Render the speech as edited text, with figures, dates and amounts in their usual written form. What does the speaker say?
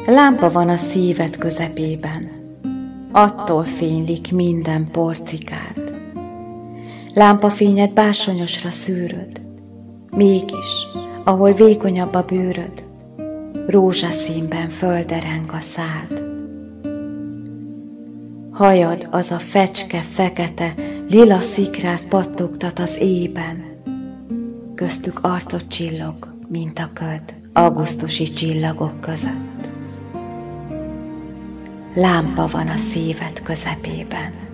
Lámpa van a szíved közepében, attól fénylik minden porcikád. Lámpafényed bársonyosra szűröd, mégis, ahol vékonyabb a bőröd, rózsaszínben földereng a szád. Hajad az a fecske, fekete, lila szikrát pattogtat az éjben, köztük arcod csillog, mint a köd, augusztusi csillagok között. Lámpa van a szíved közepében.